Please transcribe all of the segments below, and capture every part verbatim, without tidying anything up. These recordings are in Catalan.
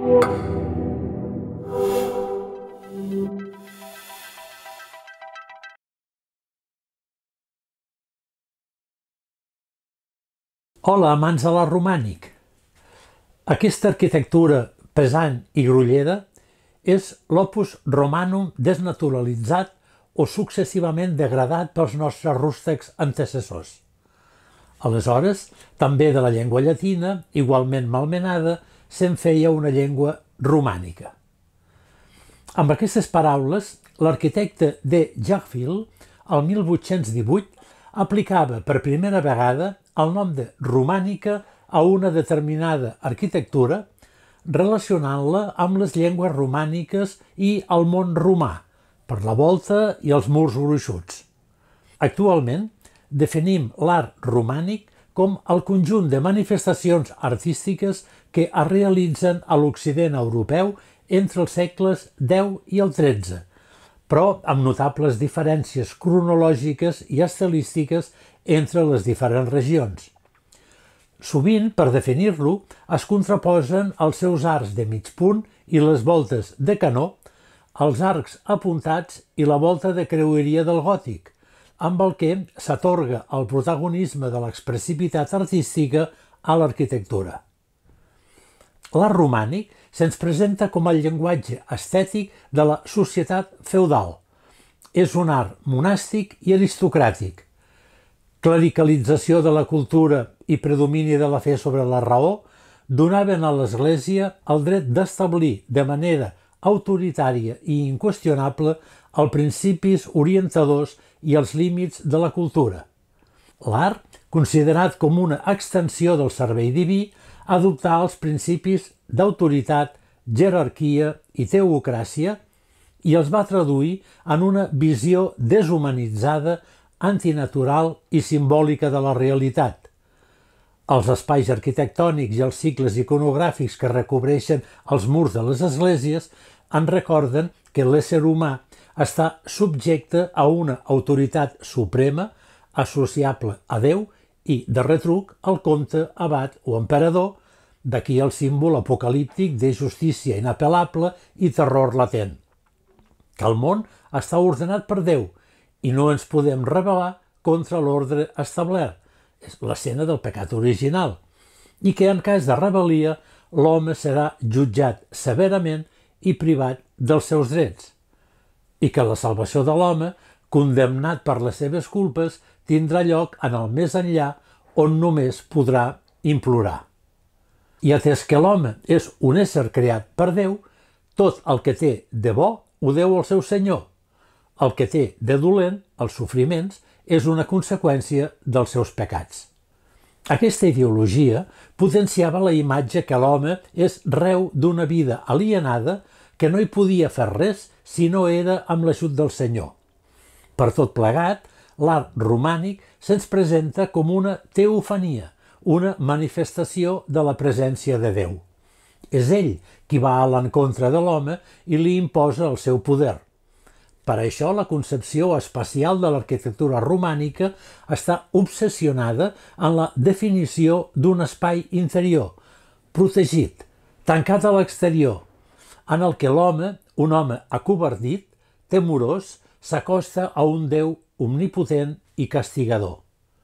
Hola, amants de l'art romànic! Aquesta arquitectura pesant i grollera és l'opus romanum desnaturalitzat o successivament degradat pels nostres rústecs antecessors. Aleshores, també de la llengua llatina, igualment malmenada, se'n feia una llengua romànica. Amb aquestes paraules, l'arquitecte de Djaghill, el mil vuit-cents divuit, aplicava per primera vegada el nom de romànica a una determinada arquitectura, relacionant-la amb les llengües romàniques i el món romà, per la volta i els murs gruixuts. Actualment, definim l'art romànic com el conjunt de manifestacions artístiques que es realitzen a l'Occident europeu entre els segles deu i el tretze, però amb notables diferències cronològiques i estilístiques entre les diferents regions. Sovint, per definir-lo, es contraposen els seus arcs de mig punt i les voltes de canó, els arcs apuntats i la volta de creueria del gòtic, amb el que s'atorga el protagonisme de l'expressivitat artística a l'arquitectura. L'art romànic se'ns presenta com el llenguatge estètic de la societat feudal. És un art monàstic i aristocràtic. Clericalització de la cultura i predomini de la fe sobre la raó donaven a l'Església el dret d'establir de manera autoritària i inqüestionable els principis orientadors i els límits de la cultura. L'art, considerat com una extensió del servei diví, adoptà els principis d'autoritat, jerarquia i teocràcia i els va traduir en una visió deshumanitzada, antinatural i simbòlica de la realitat. Els espais arquitectònics i els cicles iconogràfics que recobreixen els murs de les esglésies ens recorden que l'ésser humà està subjecte a una autoritat suprema associable a Déu i, de retruc, al comte, abat o emperador, d'aquí el símbol apocalíptic de justícia inapel·lable i terror latent. Que el món està ordenat per Déu i no ens podem rebel·lar contra l'ordre establert, és l'escena del pecat original, i que en cas de rebel·lia l'home serà jutjat severament i privat dels seus drets, i que la salvació de l'home, condemnat per les seves culpes, tindrà lloc en el més enllà on només podrà implorar. I atès que l'home és un ésser creat per Déu, tot el que té de bo ho deu al seu Senyor. El que té de dolent, els sofriments, és una conseqüència dels seus pecats. Aquesta ideologia potenciava la imatge que l'home és reu d'una vida alienada que no hi podia fer res si no era amb l'ajut del Senyor. Per tot plegat, l'art romànic se'ns presenta com una teofania, una manifestació de la presència de Déu. És ell qui va a l'encontre de l'home i li imposa el seu poder. Per això la concepció espacial de l'arquitectura romànica està obsessionada en la definició d'un espai interior, protegit, tancat a l'exterior, en el que l'home, un home acovardit, temorós, s'acosta a un Déu omnipotent i castigador.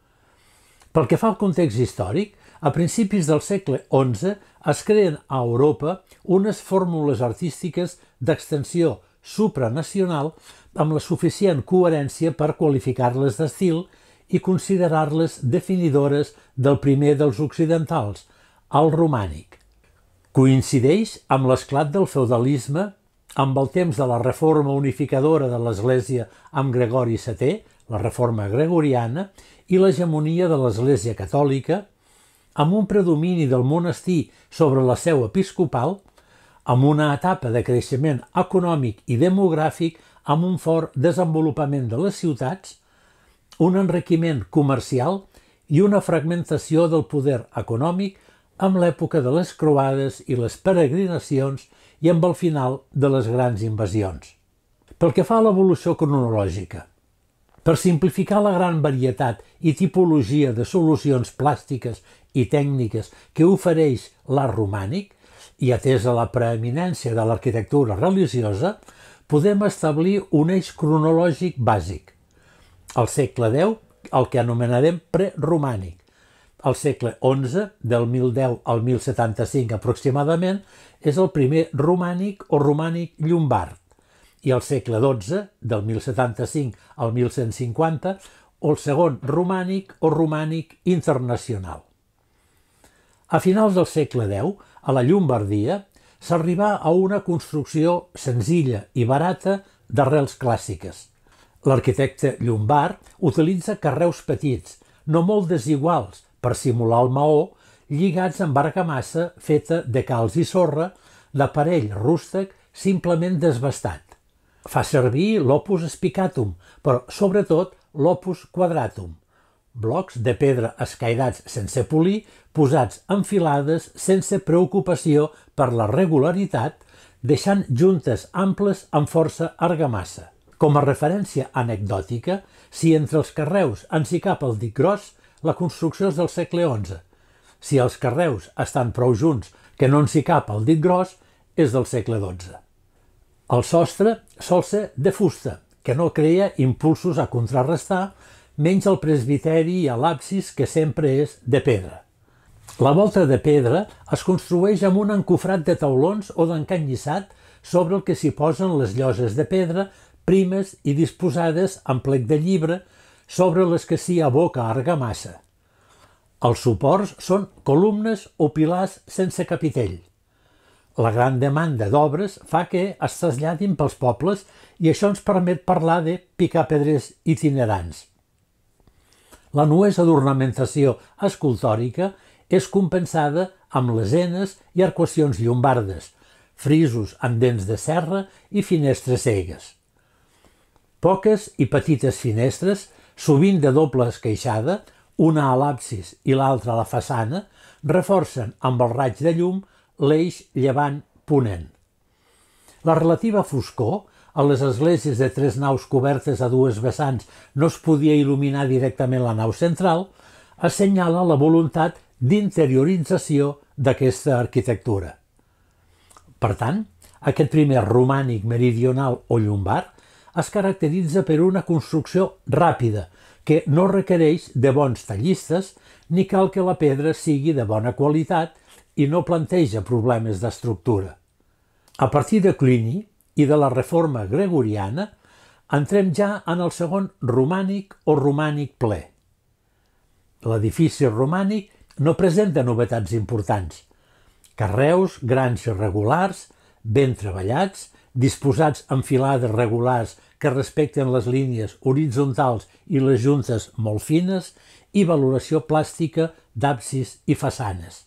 Pel que fa al context històric, a principis del segle onze es creen a Europa unes fórmules artístiques d'extensió supranacional amb la suficient coherència per qualificar-les d'estil i considerar-les definidores del primer dels occidentals, el romànic. Coincideix amb l'esclat del feudalisme, amb el temps de la reforma unificadora de l'Església amb Gregori setè, la reforma gregoriana, i l'hegemonia de l'Església catòlica, amb un predomini del monestir sobre la seu episcopal, amb una etapa de creixement econòmic i demogràfic amb un fort desenvolupament de les ciutats, un enriquiment comercial i una fragmentació del poder econòmic amb l'època de les croades i les peregrinacions i amb el final de les grans invasions. Pel que fa a l'evolució cronològica, per simplificar la gran varietat i tipologia de solucions plàstiques i tècniques que ofereix l'art romànic, i atesa la preeminència de l'arquitectura religiosa, podem establir un eix cronològic bàsic. Al segle deu, el que anomenarem preromànic. Al segle onze, del mil deu al mil setanta-cinc aproximadament, és el primer romànic o romànic llombard, i al segle dotze, del mil setanta-cinc al mil cent cinquanta, el segon romànic o romànic internacional. A finals del segle deu, a la Llombardia, s'arribà a una construcció senzilla i barata d'arrels clàssiques. L'arquitecte llombard utilitza carreus petits, no molt desiguals, per simular el maó, lligats amb argamassa feta de calç i sorra, d'aparell rústec simplement desbastat. Fa servir l'opus spicatum, però sobretot l'opus quadratum, blocs de pedra escairats sense polir, posats en filades sense preocupació per la regularitat, deixant juntes amples amb força argamassa. Com a referència anecdòtica, si entre els carreus ens hi cap el dic gros, la construcció és del segle onze. Si els carreus estan prou junts que no ens hi cap el dit gros, és del segle dotze. El sostre sol ser de fusta, que no crea impulsos a contrarrestar, menys el presbiteri i l'absis, que sempre és de pedra. La volta de pedra es construeix amb un encofrat de taulons o d'encanyissat sobre el que s'hi posen les lloses de pedra primes i disposades en plec de llibre sobre les que s'hi aboca argamassa. Els suports són columnes o pilars sense capitell. La gran demanda d'obres fa que es traslladin pels pobles i això ens permet parlar de picapedrers itinerants. La nuesa d'ornamentació escultòrica és compensada amb lesenes i arcuacions llombardes, frisos amb dents de serra i finestres cegues. Poques i petites finestres, sovint de doble esqueixada, una a l'absis i l'altra a la façana, reforcen amb el raig de llum l'eix llevant-ponent. La relativa foscor, a les esglésies de tres naus cobertes a dues vessants no es podia il·luminar directament la nau central, assenyala la voluntat d'interiorització d'aquesta arquitectura. Per tant, aquest primer romànic meridional o llombard es caracteritza per una construcció ràpida, que no requereix de bons tallistes ni cal que la pedra sigui de bona qualitat i no planteja problemes d'estructura. A partir de Cluny i de la reforma gregoriana, entrem ja en el segon romànic o romànic ple. L'edifici romànic no presenta novetats importants. Carreus grans i regulars, ben treballats, disposats en filades regulars que respecten les línies horitzontals i les juntes molt fines i valoració plàstica d'absis i façanes.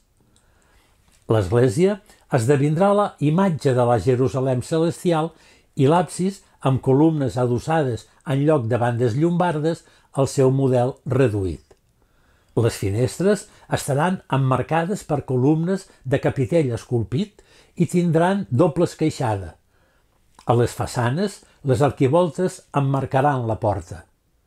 L'església esdevindrà la imatge de la Jerusalem celestial i l'absis, amb columnes adossades en lloc de bandes llombardes, el seu model reduït. Les finestres estaran emmarcades per columnes de capitell esculpit i tindran doble esqueixada. A les façanes, les arquivoltes emmarcaran la porta.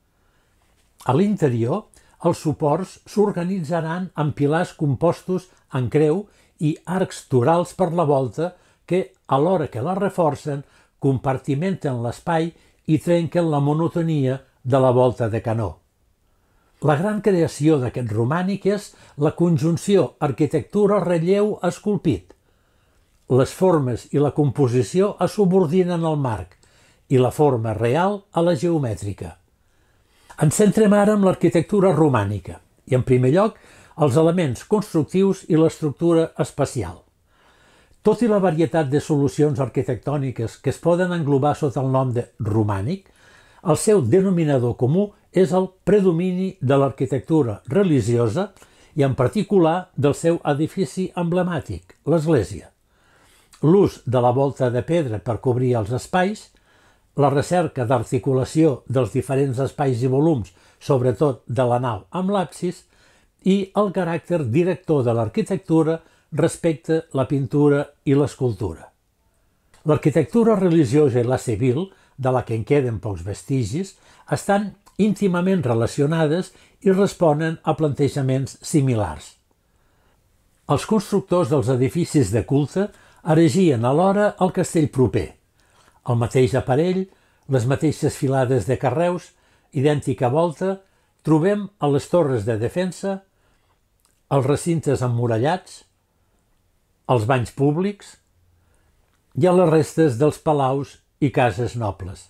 A l'interior, els suports s'organitzaran en pilars compostos en creu i arcs torals per la volta que, alhora que la reforcen, compartimenten l'espai i trenquen la monotonia de la volta de canó. La gran creació d'aquest romànic és la conjunció arquitectura-relleu esculpit. Les formes i la composició es subordinen al marc i la forma real a la geomètrica. Ens centrem ara en l'arquitectura romànica i, en primer lloc, els elements constructius i l'estructura espacial. Tot i la varietat de solucions arquitectòniques que es poden englobar sota el nom de romànic, el seu denominador comú és el predomini de l'arquitectura religiosa i en particular del seu edifici emblemàtic, l'església. L'ús de la volta de pedra per cobrir els espais, la recerca d'articulació dels diferents espais i volums, sobretot de la nau amb l'absis, i el caràcter director de l'arquitectura respecte la pintura i l'escultura. L'arquitectura religiosa i la civil, de la que en queden pocs vestigis, estan íntimament relacionades i responen a plantejaments similars. Els constructors dels edificis de culte erigien alhora el castell proper. El mateix aparell, les mateixes filades de carreus, idèntica volta, trobem a les torres de defensa, els recintes emmurallats, els banys públics i a les restes dels palaus i cases nobles.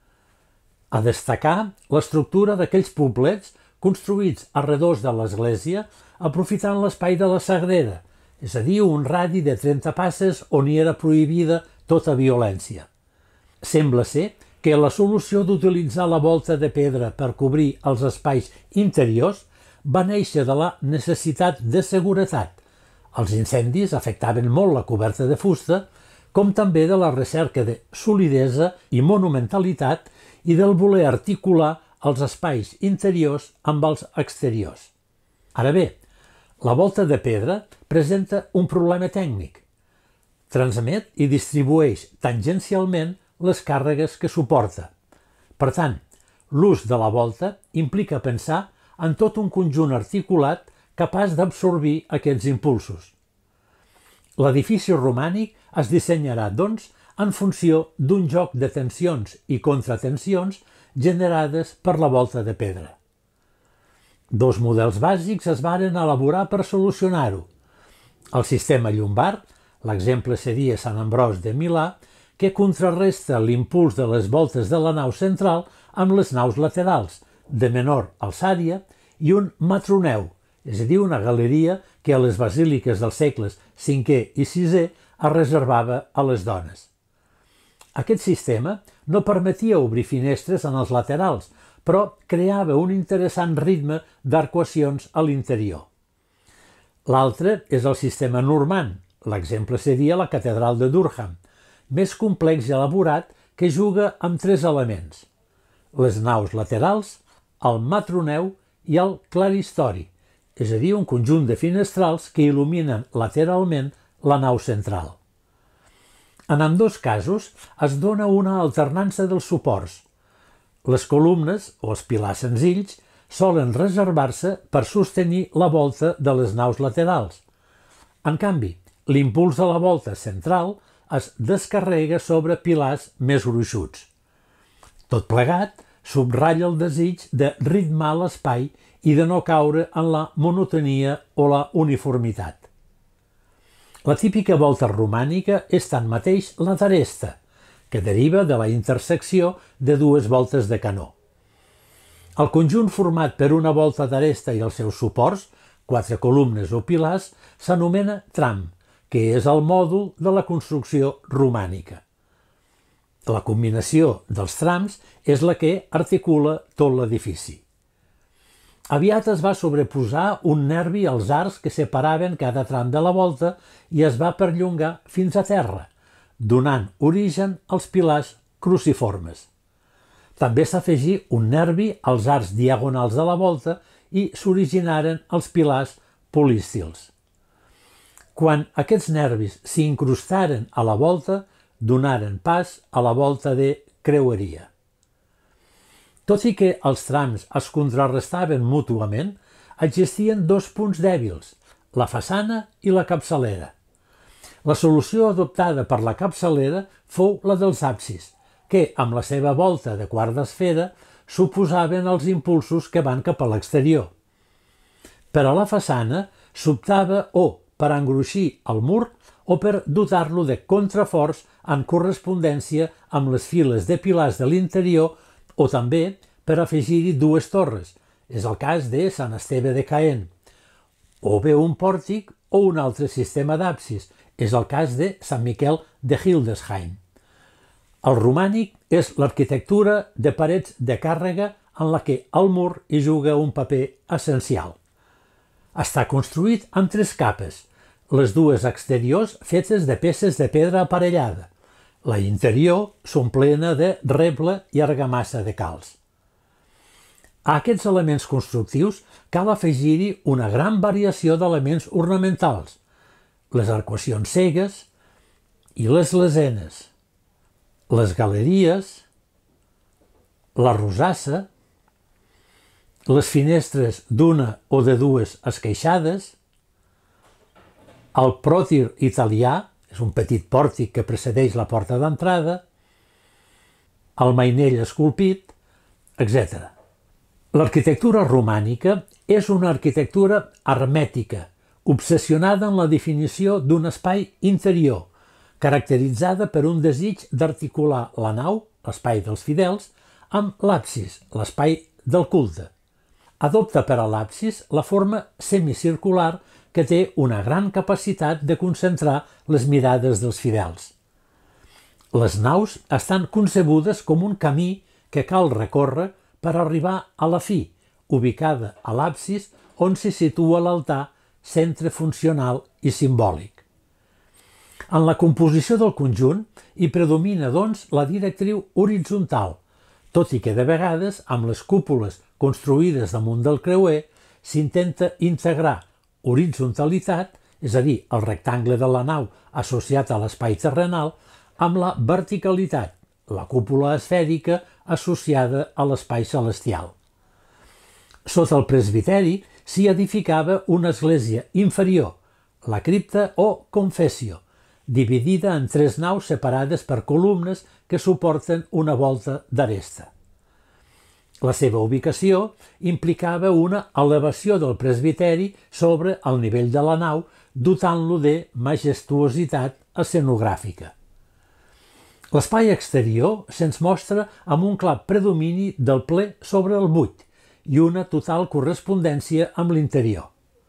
A destacar l'estructura d'aquells poblets construïts arredors de l'església aprofitant l'espai de la Sagrera, és a dir, un radi de trenta passes on hi era prohibida tota violència. Sembla ser que la solució d'utilitzar la volta de pedra per cobrir els espais interiors va néixer de la necessitat de seguretat. Els incendis afectaven molt la coberta de fusta, com també de la recerca de solidesa i monumentalitat i del voler articular els espais interiors amb els exteriors. Ara bé, la volta de pedra presenta un problema tècnic. Transmet i distribueix tangencialment les càrregues que suporta. Per tant, l'ús de la volta implica pensar en tot un conjunt articulat capaç d'absorbir aquests impulsos. L'edifici romànic es dissenyarà, doncs, en funció d'un joc de tensions i contratensions generades per la volta de pedra. Dos models bàsics es varen elaborar per solucionar-ho. El sistema llombard, l'exemple seria Sant Ambròs de Milà, que contrarresta l'impuls de les voltes de la nau central amb les naus laterals, de menor alçària, i un matroneu, és a dir, una galeria que a les basíliques dels segles cinquè i sisè es reservava a les dones. Aquest sistema no permetia obrir finestres en els laterals, però creava un interessant ritme d'arcuacions a l'interior. L'altre és el sistema normand, l'exemple seria la catedral de Durham, més complex i elaborat que juga amb tres elements: les naus laterals, el matroneu i el claristori, és a dir, un conjunt de finestrals que il·luminen lateralment la nau central. En ambdós casos es dona una alternança dels suports. Les columnes o els pilars senzills solen reservar-se per sostenir la volta de les naus laterals. En canvi, l'impuls de la volta central es descarrega sobre pilars més gruixuts. Tot plegat subratlla el desig de ritmar l'espai i de no caure en la monotonia o la uniformitat. La típica volta romànica és tanmateix la d'aresta, que deriva de la intersecció de dues voltes de canó. El conjunt format per una volta d'aresta i els seus suports, quatre columnes o pilars, s'anomena tram, que és el mòdul de la construcció romànica. La combinació dels trams és la que articula tot l'edifici. Aviat es va sobreposar un nervi als arcs que separaven cada tram de la volta i es va perllongar fins a terra, donant origen als pilars cruciformes. També s'afegí un nervi als arcs diagonals de la volta i s'originaren els pilars polístils. Quan aquests nervis s'incrustaren a la volta, donaren pas a la volta de creueria. Tot i que els trams es contrarrestaven mútuament, existien dos punts dèbils, la façana i la capçalera. La solució adoptada per la capçalera fou la dels absis, que, amb la seva volta de quart d'esfera, suposaven els impulsos que van cap a l'exterior. Per a la façana s'optava o per engruixir el mur o per dotar-lo de contraforts en correspondència amb les files de pilars de l'interior o també per afegir-hi dues torres, és el cas de Sant Esteve de Caen, o bé un pòrtic o un altre sistema d'absis, és el cas de Sant Miquel de Hildesheim. El romànic és l'arquitectura de parets de càrrega en la que el mur hi juga un paper essencial. Està construït amb tres capes, les dues exteriors fetes de peces de pedra aparellada. La interior són plena de reble i argamassa de calç. A aquests elements constructius cal afegir-hi una gran variació d'elements ornamentals, les arcuacions cegues i les lesenes, les galeries, la rosassa, les finestres d'una o de dues esqueixades, el pròtir italià, és un petit pòrtic que precedeix la porta d'entrada, el mainell esculpit, etcètera. L'arquitectura romànica és una arquitectura hermètica, obsessionada en la definició d'un espai interior, caracteritzada per un desig d'articular la nau, l'espai dels fidels, amb l'absis, l'espai del culte. Adopta per a l'absis la forma semicircular que té una gran capacitat de concentrar les mirades dels fidels. Les naus estan concebudes com un camí que cal recórrer per arribar a la fi, ubicada a l'absis on se situa l'altar, centre funcional i simbòlic. En la composició del conjunt hi predomina, doncs, la directriu horitzontal, tot i que de vegades, amb les cúpules construïdes damunt del creuer, s'intenta integrar horitzontalitat, és a dir, el rectangle de la nau associat a l'espai terrenal, amb la verticalitat, la cúpula esfèrica associada a l'espai celestial. Sota el presbiteri s'hi edificava una església inferior, la cripta o confessió, dividida en tres naus separades per columnes que suporten una volta d'aresta. La seva ubicació implicava una elevació del presbiteri sobre el nivell de la nau, dotant-lo de majestuositat escenogràfica. L'espai exterior se'ns mostra amb un clar predomini del ple sobre el buit i una total correspondència amb l'interior.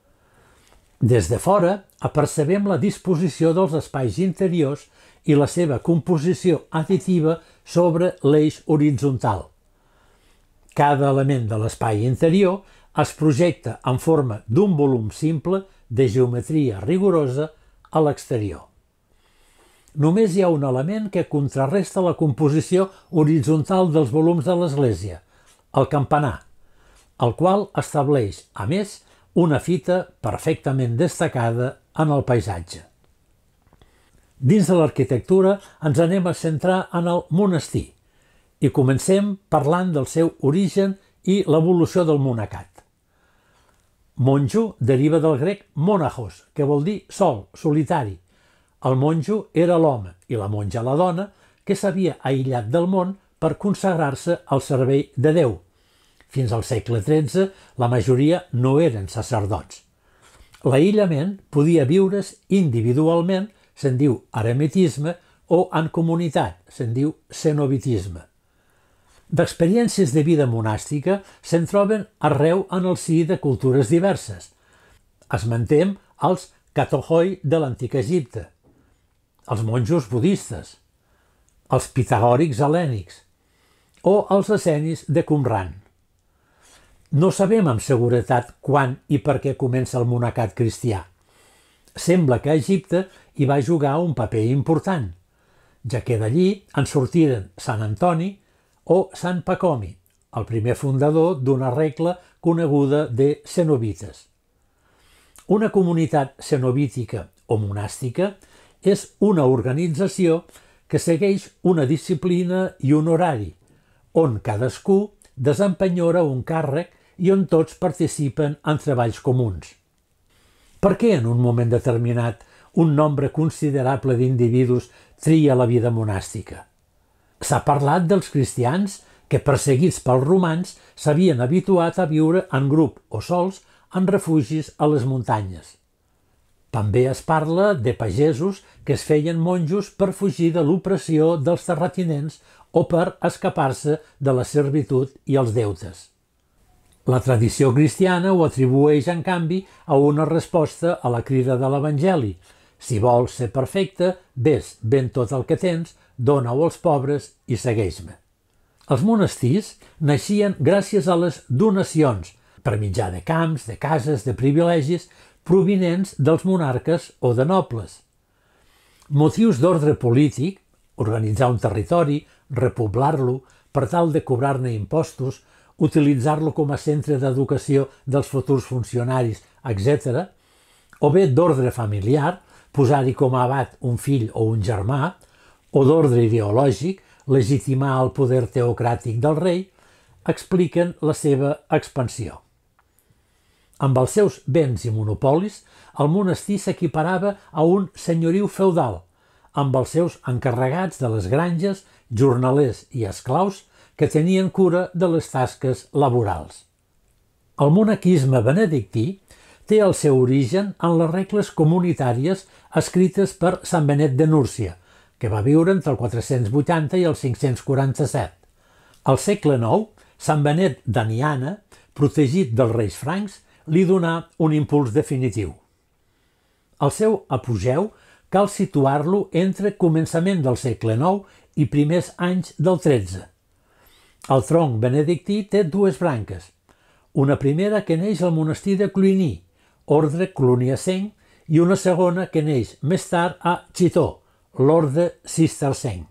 Des de fora apercebem la disposició dels espais interiors i la seva composició additiva sobre l'eix horitzontal. Cada element de l'espai interior es projecta en forma d'un volum simple de geometria rigorosa a l'exterior. Només hi ha un element que contrarresta la composició horitzontal dels volums de l'església, el campanar, el qual estableix, a més, una fita perfectament destacada en el paisatge. Dins de l'arquitectura ens anem a centrar en el monestir i comencem parlant del seu origen i l'evolució del monacat. Monjo deriva del grec monachos, que vol dir sol, solitari. El monjo era l'home i la monja la dona que s'havia aïllat del món per consagrar-se al servei de Déu. Fins al segle tretze, la majoria no eren sacerdots. L'aïllament podia viure's individualment, se'n diu eremitisme, o en comunitat, se'n diu cenobitisme. D'experiències de vida monàstica se'n troben arreu en el si de cultures diverses. Esmentem els catohoi de l'antic Egipte, els monjos budistes, els pitagòrics helènics o els essenis de Qumran. No sabem amb seguretat quan i per què comença el monacat cristià. Sembla que a Egipte hi va jugar un paper important, ja que d'allí en sortiren Sant Antoni o Sant Pacomi, el primer fundador d'una regla coneguda de cenobites. Una comunitat cenobítica o monàstica és una organització que segueix una disciplina i un horari, on cadascú desempenyora un càrrec i on tots participen en treballs comuns. Per què en un moment determinat un nombre considerable d'individus tria la vida monàstica? S'ha parlat dels cristians que, perseguits pels romans, s'havien habituat a viure en grup o sols en refugis a les muntanyes. També es parla de pagesos que es feien monjos per fugir de l'opressió dels terratinents o per escapar-se de la servitud i els deutes. La tradició cristiana ho atribueix, en canvi, a una resposta a la crida de l'Evangeli. Si vols ser perfecte, ves, ven tot el que tens, dona-ho als pobres i segueix-me. Els monestirs naixien gràcies a les donacions, per mitjà de camps, de cases, de privilegis, provinents dels monarques o de nobles. Motius d'ordre polític, organitzar un territori, repoblar-lo, per tal de cobrar-ne impostos, utilitzar-lo com a centre d'educació dels futurs funcionaris, etcètera, o bé d'ordre familiar, posar-hi com a abat un fill o un germà, o d'ordre ideològic, legitimar el poder teocràtic del rei, expliquen la seva expansió. Amb els seus béns i monopolis, el monestir s'equiparava a un senyoriu feudal, amb els seus encarregats de les granges, jornalers i esclaus que tenien cura de les tasques laborals. El monaquisme benedictí té el seu origen en les regles comunitàries escrites per Sant Benet de Núrcia, que va viure entre el quatre-cents vuitanta i el cinc-cents quaranta-set. Al segle nou, Sant Benet d'Aniana, protegit dels reis francs, li donà un impuls definitiu. El seu apogeu cal situar-lo entre començament del segle nou i primers anys del tretze. El tronc benedictí té dues branques, una primera que neix al monestir de Cluny, ordre cluniacenc, i una segona que neix més tard a Chitó, l'orde cistercenc.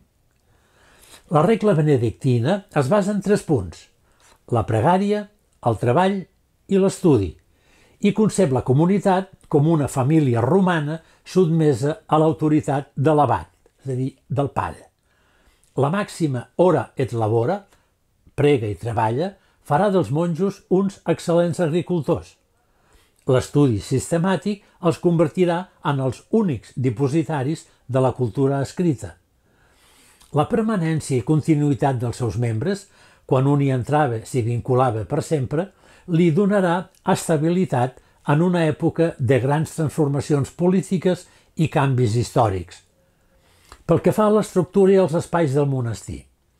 La regla benedictina es basa en tres punts: la pregària, el treball i l'estudi, i concep la comunitat com una família romana sotmesa a l'autoritat de l'abat, és a dir, del pare. La màxima ora et labora, prega i treballa, farà dels monjos uns excel·lents agricultors. L'estudi sistemàtic els convertirà en els únics dipositaris de la cultura escrita. La permanència i continuïtat dels seus membres, quan un hi entrava s'hi vinculava per sempre, li donarà estabilitat en una època de grans transformacions polítiques i canvis històrics. Pel que fa a l'estructura i als espais del monestir,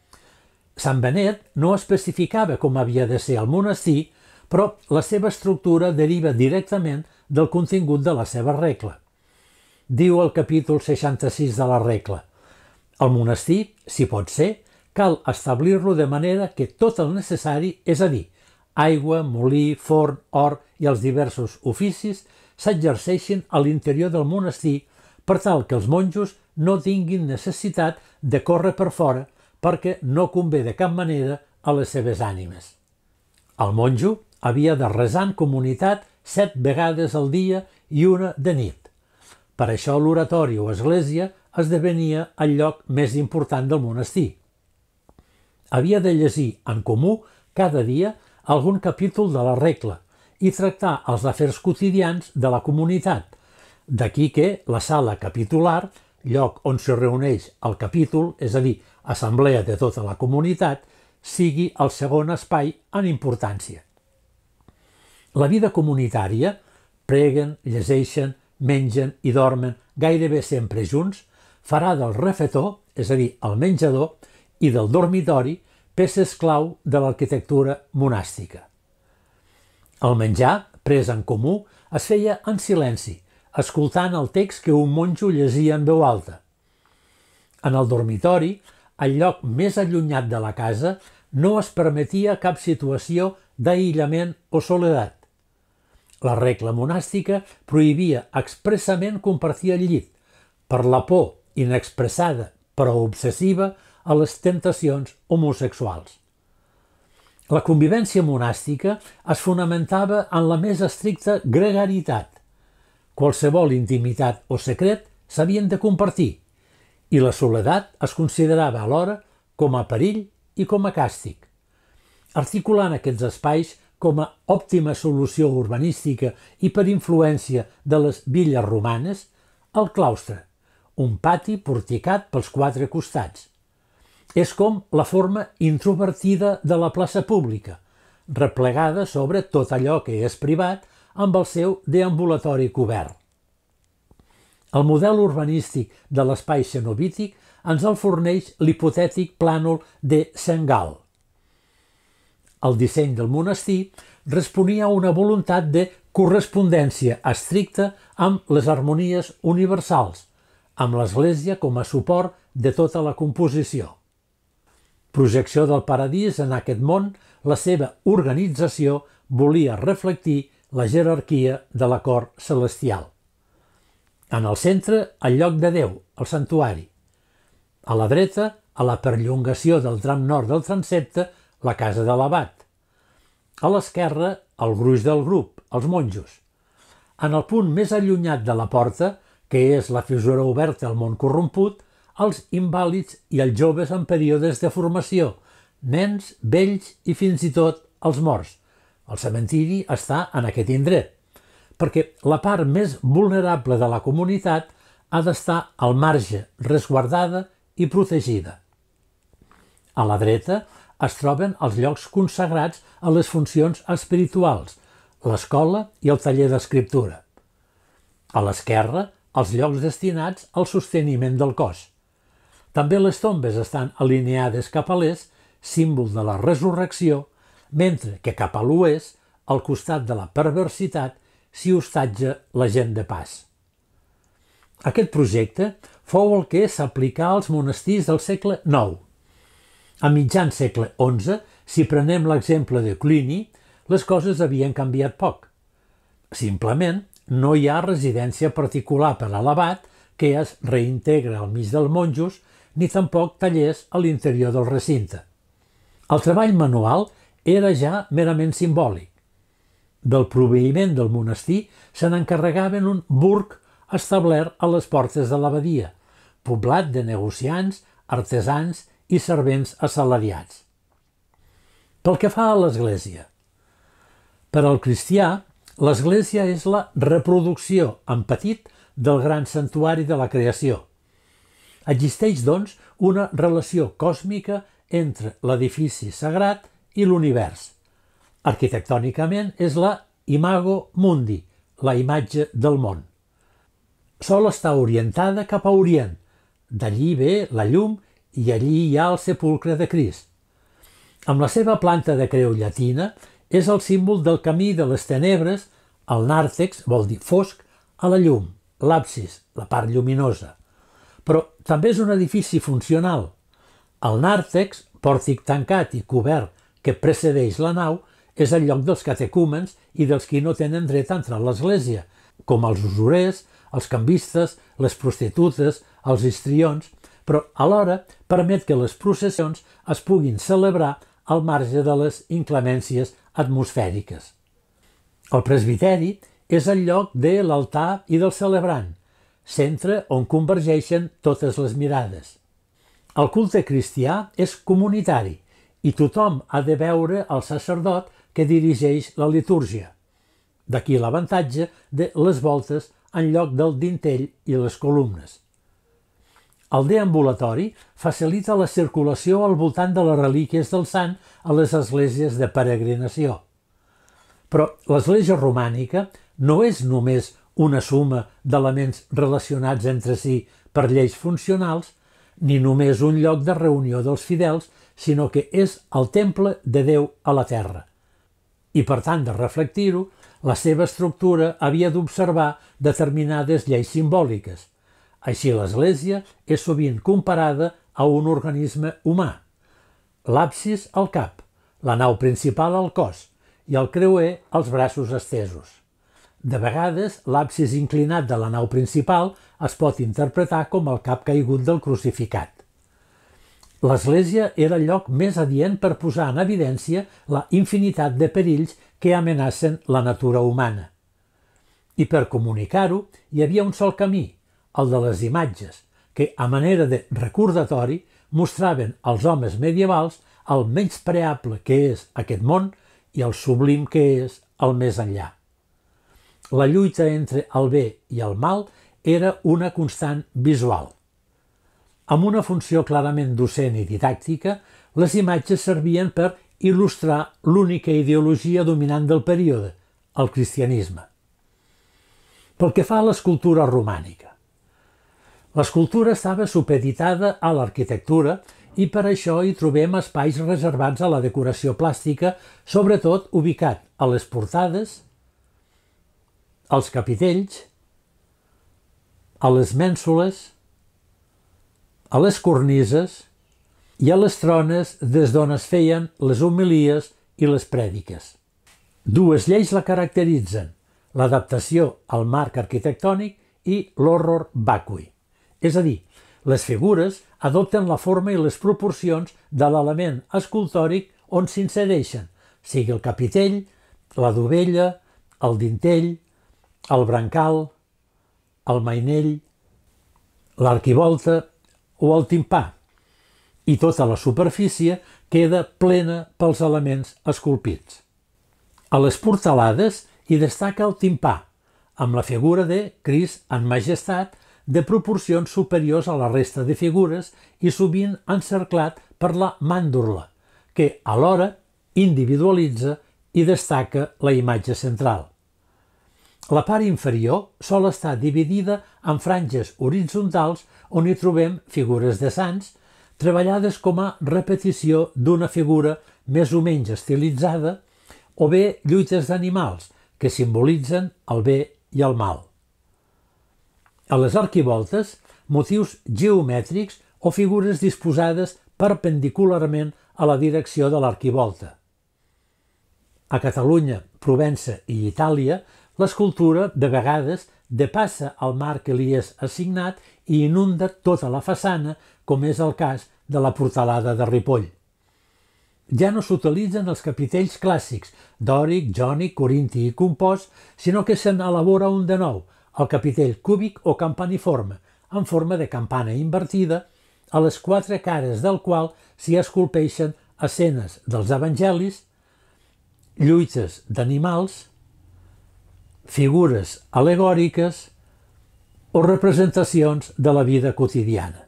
Sant Benet no especificava com havia de ser el monestir, però la seva estructura deriva directament del contingut de la seva regla. Diu el capítol seixanta-sis de la regla: el monestir, si pot ser, cal establir-lo de manera que tot el necessari, és a dir, aigua, molí, forn, or i els diversos oficis, s'exerceixin a l'interior del monestir per tal que els monjos no tinguin necessitat de córrer per fora perquè no convé de cap manera a les seves ànimes. El monjo havia de resar en comunitat set vegades al dia i una de nit. Per això l'oratori o església esdevenia el lloc més important del monestir. Havia de llegir en comú cada dia algun capítol de la regla i tractar els afers quotidians de la comunitat. D'aquí que la sala capitular, lloc on se reuneix el capítol, és a dir, assemblea de tota la comunitat, sigui el segon espai en importància. La vida comunitària, preguen, llegeixen, mengen i dormen gairebé sempre junts, farà del refetor, és a dir, el menjador, i del dormitori, peces clau de l'arquitectura monàstica. El menjar, pres en comú, es feia en silenci, escoltant el text que un monjo llegia en veu alta. En el dormitori, al lloc més allunyat de la casa, no es permetia cap situació d'aïllament o soledat. La regla monàstica prohibia expressament compartir el llit, per la por inexpressada però obsessiva a les tentacions homosexuals. La convivència monàstica es fonamentava en la més estricta gregaritat. Qualsevol intimitat o secret s'havien de compartir i la soledat es considerava alhora com a perill i com a càstig. Articulant aquests espais com a òptima solució urbanística i per influència de les villes romanes, el claustre, un pati porticat pels quatre costats. És com la forma introvertida de la plaça pública, replegada sobre tot allò que és privat amb el seu deambulatori cobert. El model urbanístic de l'espai cenobític ens el forneix l'hipotètic plànol de Saint-Gall. El disseny del monestir responia a una voluntat de correspondència estricta amb les harmonies universals, amb l'Església com a suport de tota la composició. Projecció del paradís en aquest món, la seva organització volia reflectir la jerarquia de la cort celestial. En el centre, el lloc de Déu, el santuari. A la dreta, a la perllongació del tram nord del transsepte, la casa de l'abat. A l'esquerra, el gruix del grup, els monjos. En el punt més allunyat de la porta, que és la fissura oberta al món corromput, els invàlids i els joves en períodes de formació, nens, vells i fins i tot els morts, El cementiri està en aquest indret, perquè la part més vulnerable de la comunitat ha d'estar al marge, resguardada i protegida. A la dreta es troben els llocs consagrats a les funcions espirituals, l'escola i el taller d'escriptura. A l'esquerra, els llocs destinats al sosteniment del cos. També les tombes estan alineades cap a l'est, símbol de la resurrecció, mentre que cap a l'oest, al costat de la perversitat, s'hi hostatja la gent de pas. Aquest projecte fou el que s'aplicà als monestirs del segle nou. A mitjan segle onze, si prenem l'exemple de Cluny, les coses havien canviat poc. Simplement, no hi ha residència particular per a l'abat que es reintegra al mig dels monjos, ni tampoc tallers a l'interior del recinte. El treball manual era ja merament simbòlic. Del proveïment del monestir se n'encarregaven un burg establert a les portes de l'abadia, poblat de negociants, artesans i servents assalariats. Pel que fa a l'església. Per al cristià, l'església és la reproducció en petit del gran santuari de la creació. Existeix, doncs, una relació còsmica entre l'edifici sagrat i l'univers. Arquitectònicament és la imago mundi, la imatge del món. Sol estar orientada cap a orient. D'allí ve la llum i allí hi ha el sepulcre de Crist. Amb la seva planta de creu llatina és el símbol del camí de les tenebres, el nàrtex vol dir fosc, a la llum, l'absis, la part lluminosa. Però també és un edifici funcional. El nàrtex, pòrtic tancat i cobert que precedeix la nau, és el lloc dels catecúmens i dels qui no tenen dret a entrar a l'església, com els usurers, els cambistes, les prostitutes, els histrions, però alhora permet que les processions es puguin celebrar al marge de les inclemències atmosfèriques. El presbiteri és el lloc de l'altar i del celebrant, centre on convergeixen totes les mirades. El culte cristià és comunitari i tothom ha de veure el sacerdot que dirigeix la litúrgia. D'aquí l'avantatge de les voltes en lloc del dintell i les columnes. El deambulatori facilita la circulació al voltant de les relíquies del sant a les esglésies de peregrinació. Però l'església romànica no és només una suma d'elements relacionats entre si per lleis funcionals, ni només un lloc de reunió dels fidels, sinó que és el temple de Déu a la terra. I per tant de reflectir-ho, la seva estructura havia d'observar determinades lleis simbòliques. Així l'església és sovint comparada a un organisme humà. L'absis al cap, la nau principal al cos i el creuer als braços estesos. De vegades, l'absis inclinat de la nau principal es pot interpretar com el cap caigut del crucificat. L'església era el lloc més adient per posar en evidència la infinitat de perills que amenacen la natura humana. I per comunicar-ho hi havia un sol camí, el de les imatges, que a manera de recordatori mostraven als homes medievals el menyspreable que és aquest món i el sublim que és el més enllà. La lluita entre el bé i el mal era una constant visual. Amb una funció clarament docent i didàctica, les imatges servien per il·lustrar l'única ideologia dominant del període, el cristianisme. Pel que fa a l'escultura romànica. L'escultura estava supeditada a l'arquitectura i per això hi trobem espais reservats a la decoració plàstica, sobretot ubicat a les portades, als capitells, a les mènsules, a les cornises i a les trones des d'on es feien les homilies i les prèdiques. Dues lleis la caracteritzen, l'adaptació al marc arquitectònic i l'horror vacui. És a dir, les figures adopten la forma i les proporcions de l'element escultòric on s'insereixen, sigui el capitell, la dovella, el dintell, el brancal, el mainell, l'arquivolta o el timpà, i tota la superfície queda plena pels elements esculpits. A les portalades hi destaca el timpà, amb la figura de Crist en majestat de proporcions superiors a la resta de figures i sovint encerclat per la màndorla, que alhora individualitza i destaca la imatge central. La part inferior sol estar dividida en franges horitzontals on hi trobem figures de sants, treballades com a repetició d'una figura més o menys estilitzada, o bé lluites d'animals que simbolitzen el bé i el mal. A les arquivoltes, motius geomètrics o figures disposades perpendicularment a la direcció de l'arquivolta. A Catalunya, Provença i Itàlia, l'escultura, de vegades, depassa el marc que li és assignat i inunda tota la façana, com és el cas de la portalada de Ripoll. Ja no s'utilitzen els capitells clàssics, dòric, jònic, corinti i compost, sinó que se n'elabora un de nou, el capitell cúbic o campaniforme, en forma de campana invertida, a les quatre cares del qual s'hi esculpeixen escenes dels evangelis, lluites d'animals, figures al·legòriques o representacions de la vida quotidiana.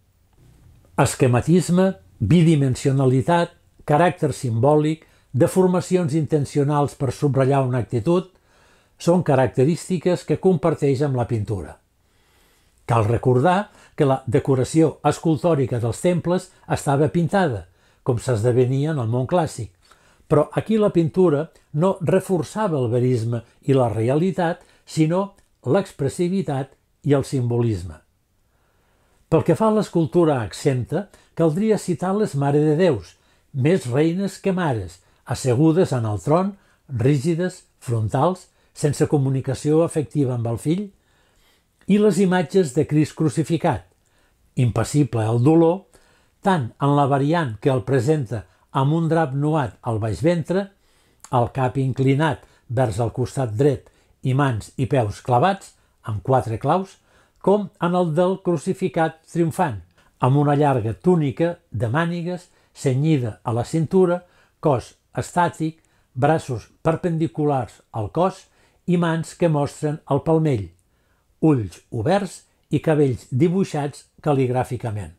Esquematisme, bidimensionalitat, caràcter simbòlic, deformacions intencionals per subratllar una actitud, són característiques que comparteix amb la pintura. Cal recordar que la decoració escultòrica dels temples estava pintada, com s'esdevenia en el món clàssic, però aquí la pintura no reforçava el verisme i la realitat, sinó l'expressivitat i el simbolisme. Pel que fa a l'escultura exempta, caldria citar les Mare de Déus, més reines que mares, assegudes en el tron, rígides, frontals, sense comunicació afectiva amb el fill, i les imatges de Crist crucificat, impassible al dolor, tant en la variant que el presenta amb un drap nuat al baix ventre, el cap inclinat vers el costat dret i mans i peus clavats, amb quatre claus, com en el del crucificat triomfant, amb una llarga túnica de mànigues cenyida a la cintura, cos estàtic, braços perpendiculars al cos i mans que mostren el palmell, ulls oberts i cabells dibuixats cal·ligràficament.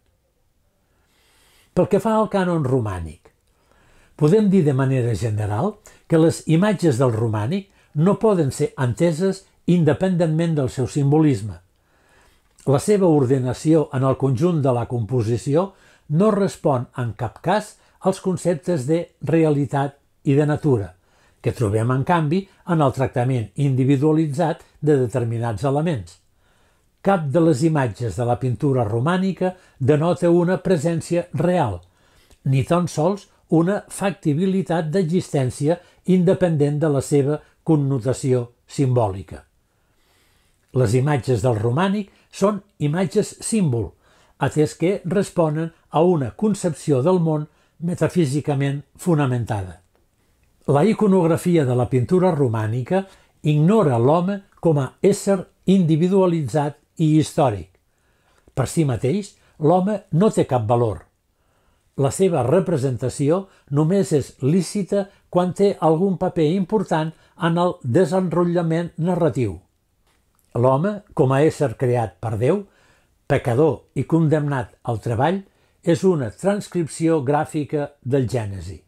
Pel que fa al cànon romànic, podem dir de manera general que les imatges del romànic no poden ser enteses independentment del seu simbolisme. La seva ordenació en el conjunt de la composició no respon en cap cas als conceptes de realitat i de natura, que trobem en canvi en el tractament individualitzat de determinats elements. Cap de les imatges de la pintura romànica denota una presència real, ni tan sols una factibilitat d'existència independent de la seva connotació simbòlica. Les imatges del romànic són imatges símbol, atès que responen a una concepció del món metafísicament fonamentada. La iconografia de la pintura romànica ignora l'home com a ésser individualitzat i històric. Per si mateix, l'home no té cap valor. La seva representació només és lícita quan té algun paper important en el desenrotllament narratiu. L'home, com a ésser creat per Déu, pecador i condemnat al treball, és una transcripció gràfica del Gènesi.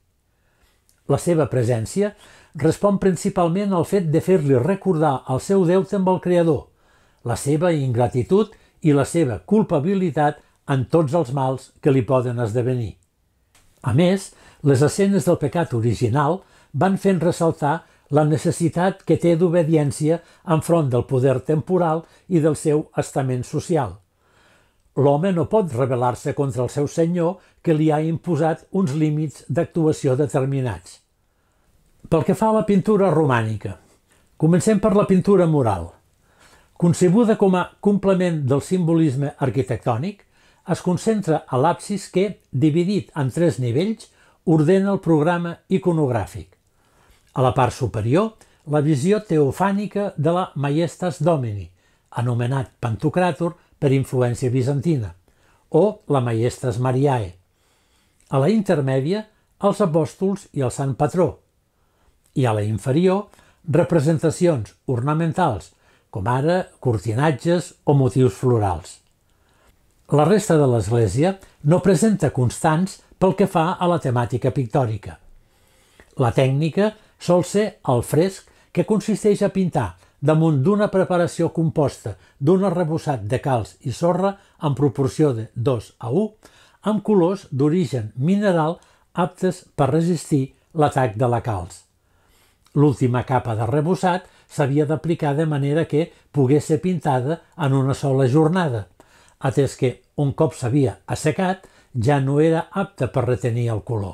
La seva presència respon principalment al fet de fer-li recordar el seu deute amb el Creador, la seva ingratitud i la seva culpabilitat en tots els mals que li poden esdevenir. A més, les escenes del pecat original van fent ressaltar la necessitat que té d'obediència enfront del poder temporal i del seu estament social. L'home no pot rebel·lar-se contra el seu senyor que li ha imposat uns límits d'actuació determinats. Pel que fa a la pintura romànica, comencem per la pintura mural. Concebuda com a complement del simbolisme arquitectònic, es concentra a l'absis que, dividit en tres nivells, ordena el programa iconogràfic. A la part superior, la visió teofànica de la Maiestas Domini, anomenat Pantocràtor per influència bizantina, o la Maiestas Mariae. A la intermèdia, els apòstols i el sant patró. i a la inferior representacions ornamentals, com ara cortinatges o motius florals. La resta de l'església no presenta constants pel que fa a la temàtica pictòrica. La tècnica sol ser el fresc, que consisteix a pintar damunt d'una preparació composta d'un arrebossat de calç i sorra en proporció de dos a u, amb colors d'origen mineral aptes per resistir l'atac de la calç. L'última capa d'arrebossat s'havia d'aplicar de manera que pogués ser pintada en una sola jornada, atès que, un cop s'havia assecat, ja no era apte per retenir el color.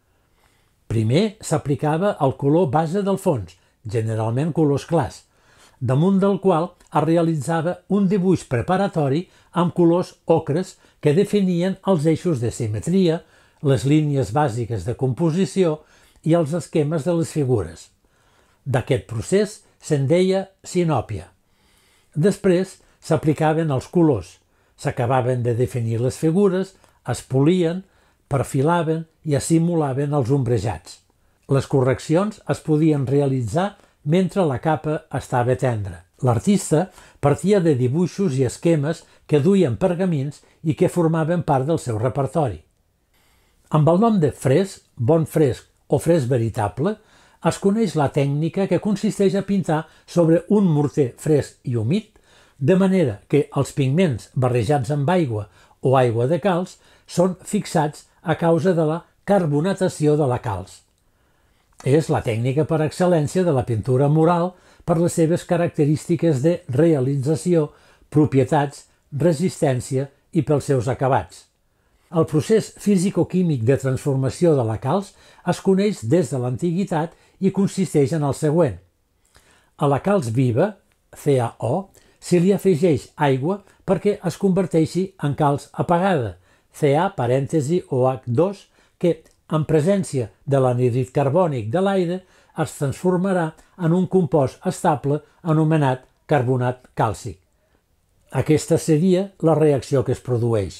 Primer s'aplicava el color base del fons, generalment colors clars, damunt del qual es realitzava un dibuix preparatori amb colors ocres que definien els eixos de simetria, les línies bàsiques de composició i els esquemes de les figures. D'aquest procés se'n deia sinòpia. Després s'aplicaven els colors, s'acabaven de definir les figures, es polien, perfilaven i es simulaven els ombrejats. Les correccions es podien realitzar mentre la capa estava tendra. L'artista partia de dibuixos i esquemes que duien pergamins i que formaven part del seu repertori. Amb el nom de fresc, bon fresc o fresc veritable, es coneix la tècnica que consisteix a pintar sobre un morter fresc i humit, de manera que els pigments barrejats amb aigua o aigua de calç són fixats a causa de la carbonatació de la calç. És la tècnica per excel·lència de la pintura mural per les seves característiques de realització, propietats, resistència i pels seus acabats. El procés físico-químic de transformació de la calç es coneix des de l'antiguitat i consisteix en el següent. A la calç viva, C a O, se li afegeix aigua perquè es converteixi en calç apagada, Ca parèntesi O H dos, que, en presència de l'anhídrid carbònic de l'aire, es transformarà en un compost estable anomenat carbonat càlcic. Aquesta seria la reacció que es produeix.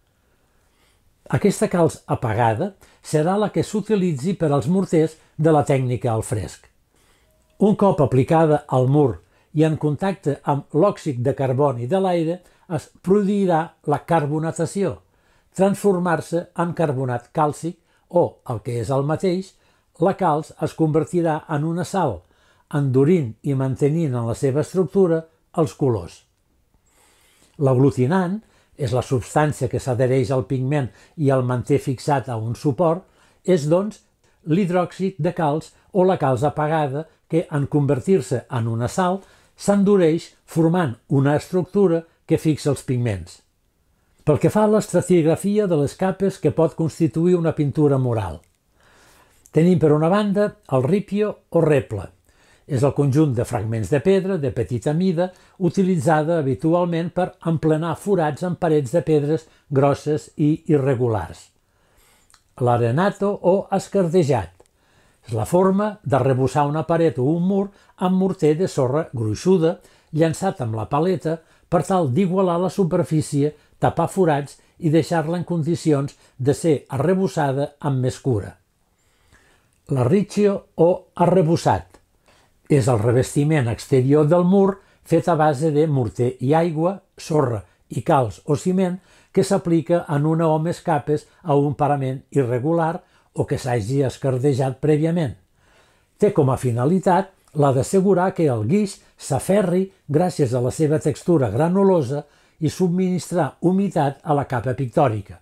Aquesta calç apagada serà la que s'utilitzi per als morters de la tècnica al fresc. Un cop aplicada al mur i en contacte amb l'òxid de carboni de l'aire, es produirà la carbonatació, transformar-se en carbonat càlcic o, el que és el mateix, la calç es convertirà en una sal, endurint i mantenint en la seva estructura els colors. L'aglutinant és la substància que s'adhereix al pigment i el manté fixat a un suport, és, doncs, l'hidròxid de calç o la calç apagada que, en convertir-se en una sal, s'endureix formant una estructura que fixa els pigments. Pel que fa a l'estratigrafia de les capes que pot constituir una pintura mural, tenim per una banda el ripio o reble. És el conjunt de fragments de pedra de petita mida utilitzada habitualment per emplenar forats en parets de pedres grosses i irregulars. L'arenato o escardejat és la forma d'arrebossar una paret o un mur amb morter de sorra gruixuda llançat amb la paleta per tal d'igualar la superfície, tapar forats i deixar-la en condicions de ser arrebossada amb més cura. L'arriccio o arrebossat és el revestiment exterior del mur fet a base de morter i aigua, sorra i calç o ciment que s'aplica en una o més capes a un parament irregular o que s'hagi escardejat prèviament. Té com a finalitat la d'assegurar que el guix s'aferri gràcies a la seva textura granulosa i subministrar humitat a la capa pictòrica.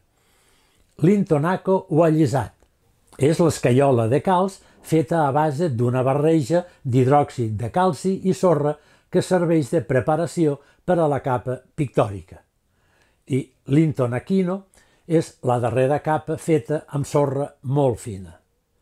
L'intonaco o allisat és l'escaiola de calç feta a base d'una barreja d'hidròxid de calci i sorra que serveix de preparació per a la capa pictòrica. I l'intonaquino és la darrera capa feta amb sorra molt fina.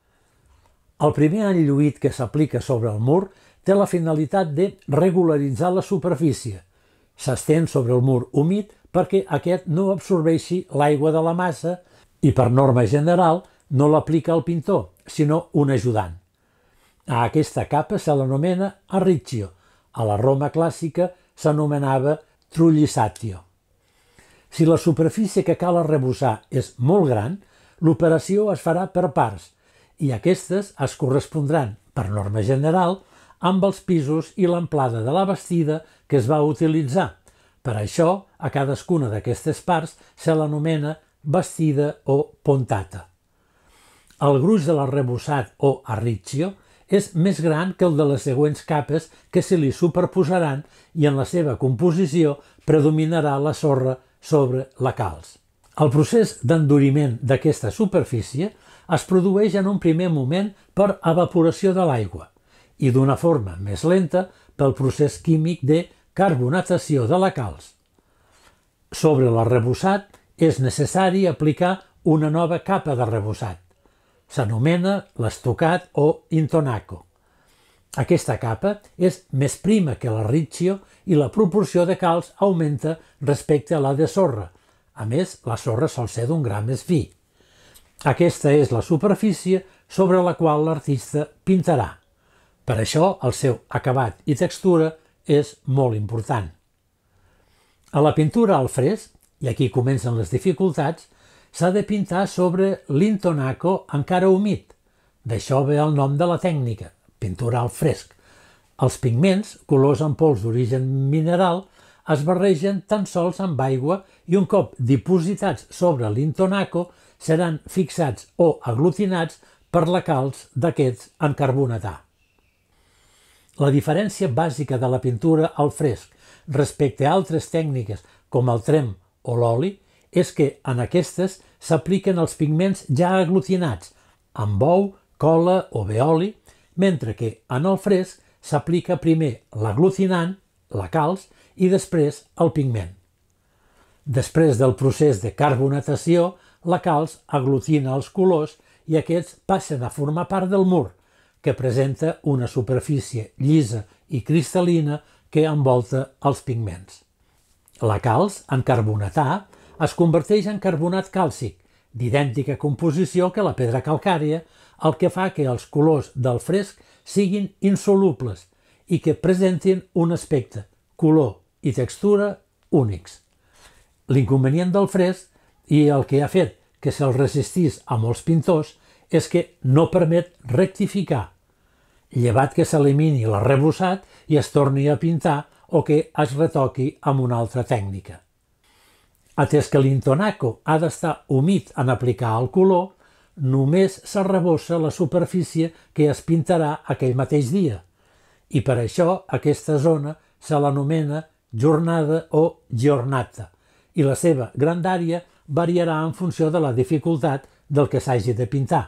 El primer enlluït que s'aplica sobre el mur té la finalitat de regularitzar la superfície. S'estén sobre el mur humit perquè aquest no absorbeixi l'aigua de la massa i, per norma general, no l'aplica el pintor, sinó un ajudant. A aquesta capa se l'anomena arriccio. A la Roma clàssica s'anomenava trullissatio. Si la superfície que cal arrebossar és molt gran, l'operació es farà per parts i aquestes es correspondran per norma general, amb els pisos i l'amplada de la bastida que es va utilitzar. Per això, a cadascuna d'aquestes parts se l'anomena bastida o puntata. El gruix de l'arrebossat o arriccio és més gran que el de les següents capes que se li superposaran i en la seva composició predominarà la sorra sobre la calç. El procés d'enduriment d'aquesta superfície es produeix en un primer moment per evaporació de l'aigua i d'una forma més lenta pel procés químic de carbonatació de la calç. Sobre l'arrebossat és necessari aplicar una nova capa d'arrebossat. S'anomena l'estucat o intonaco. Aquesta capa és més prima que l'arriccio i la proporció de calç augmenta respecte a la de sorra. A més, la sorra sol ser d'un gra més fi. Aquesta és la superfície sobre la qual l'artista pintarà. Per això el seu acabat i textura és molt important. A la pintura al fresc, i aquí comencen les dificultats, s'ha de pintar sobre l'intonaco encara humit. D'això ve el nom de la tècnica, pintura al fresc. Els pigments, colors en pols d'origen mineral, es barregen tan sols amb aigua i un cop dipositats sobre l'intonaco seran fixats o aglutinats per la calç d'aquests en carbonatar. La diferència bàsica de la pintura al fresc respecte a altres tècniques com el tremp o l'oli és que en aquestes s'apliquen els pigments ja aglutinats, amb ou, cola o bé oli, mentre que en el fresc s'aplica primer l'aglutinant, la calç, i després el pigment. Després del procés de carbonatació, la calç aglutina els colors i aquests passen a formar part del mur, que presenta una superfície llisa i cristal·lina que envolta els pigments. La calç, en carbonatar, es converteix en carbonat càlcic, d'idèntica composició que la pedra calcària, el que fa que els colors del fresc siguin insolubles i que presentin un aspecte, color i textura únics. L'inconvenient del fresc, i el que ha fet que se'l resistís a molts pintors, és que no permet rectificar, llevat que s'elimini l'arrebossat i es torni a pintar o que es retoqui amb una altra tècnica. Atès que l'intonaco ha d'estar humit en aplicar el color, només s'arrebossa la superfície que es pintarà aquell mateix dia, i per això aquesta zona se l'anomena jornada o giornata, i la seva grandària variarà en funció de la dificultat del que s'hagi de pintar.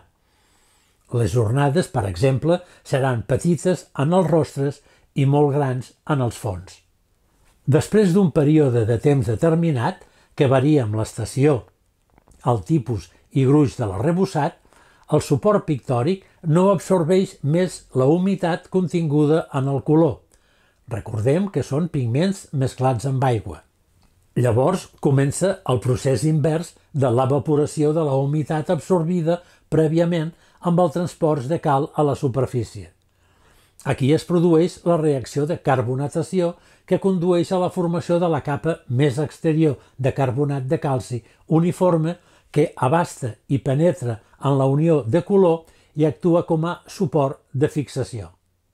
Les jornades, per exemple, seran petites en els rostres i molt grans en els fons. Després d'un període de temps determinat, que varia amb l'estació, el tipus i gruix de l'arrebossat, el suport pictòric no absorbeix més la humitat continguda en el color. Recordem que són pigments mesclats amb aigua. Llavors comença el procés invers de l'evaporació de la humitat absorbida prèviament amb el transport de cal a la superfície. Aquí es produeix la reacció de carbonatació que condueix a la formació de la capa més exterior de carbonat de calci uniforme que abasta i penetra en la unió de color i actua com a suport de fixació.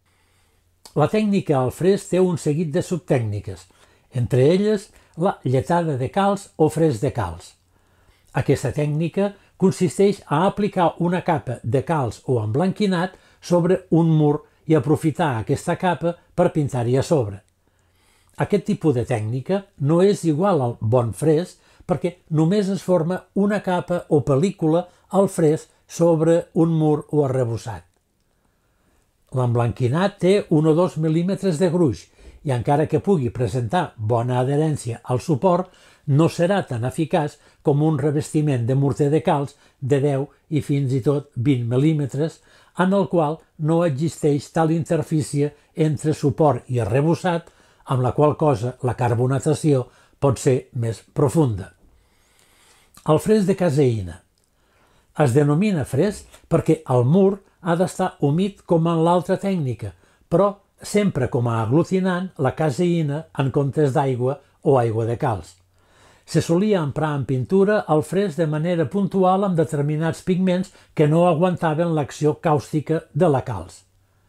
La tècnica al fresc té un seguit de subtècniques, entre elles la lletada de calç o fresc de calç. Aquesta tècnica consisteix a aplicar una capa de calç o emblanquinat sobre un mur i aprofitar aquesta capa per pintar-hi a sobre. Aquest tipus de tècnica no és igual al bon fresc perquè només es forma una capa o pel·lícula al fresc sobre un mur o arrebossat. L'emblanquinat té un o dos mil·límetres de gruix i encara que pugui presentar bona adherència al suport, no serà tan eficaç com un revestiment de morter de calç de deu i fins i tot vint mil·límetres, en el qual no existeix tal interfície entre suport i arrebossat, amb la qual cosa la carbonatació pot ser més profunda. El fresc de caseïna. Es denomina fresc perquè el mur ha d'estar humit com en l'altra tècnica, però sempre com a aglutinant la caseïna en comptes d'aigua o aigua de calç. Se solia emprar en pintura el fresc de manera puntual amb determinats pigments que no aguantaven l'acció càustica de la calç.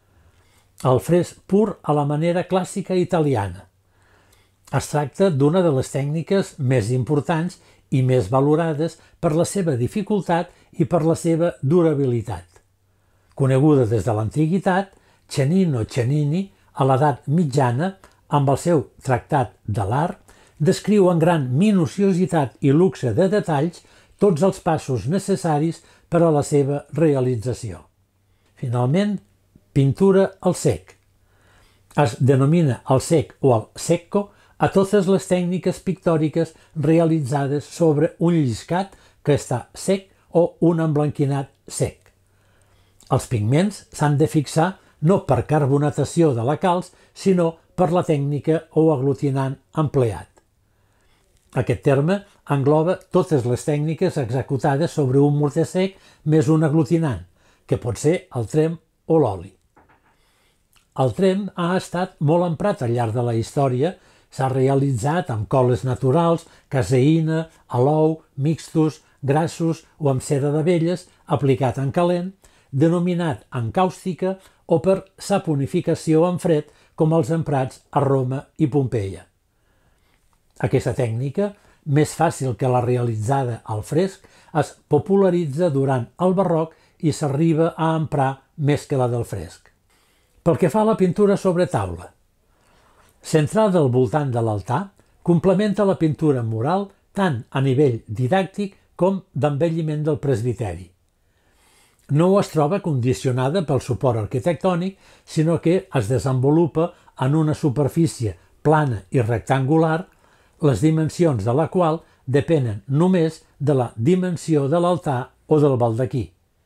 el fresc pur a la manera clàssica italiana. Es tracta d'una de les tècniques més importants i més valorades per la seva dificultat i per la seva durabilitat. Coneguda des de l'antiguitat, Cennino Cennini, a l'edat mitjana, amb el seu tractat de l'art, descriu en gran minuciositat i luxe de detalls tots els passos necessaris per a la seva realització. Finalment, pintura al sec. Es denomina al sec o al secco a totes les tècniques pictòriques realitzades sobre un lliscat que està sec o un emblanquinat sec. Els pigments s'han de fixar no per carbonatació de la calç, sinó per la tècnica o aglutinant empleat. Aquest terme engloba totes les tècniques executades sobre un morter sec més un aglutinant, que pot ser el tremp o l'oli. El tremp ha estat molt emprat al llarg de la història, s'ha realitzat amb coles naturals, caseïna, alou, mixtos, grassos o amb cera d'abelles aplicat en calent, denominat encàustica o per saponificació en fred com els emprats a Roma i Pompeia. Aquesta tècnica, més fàcil que la realitzada al fresc, es popularitza durant el barroc i s'arriba a emprar més que la del fresc. Pel que fa a la pintura sobre taula, centrada al voltant de l'altar, complementa la pintura mural tant a nivell didàctic com d'embelliment del presbiteri. No es troba condicionada pel suport arquitectònic, sinó que es desenvolupa en una superfície plana i rectangular, les dimensions de la qual depenen només de la dimensió de l'altar o del baldaquí.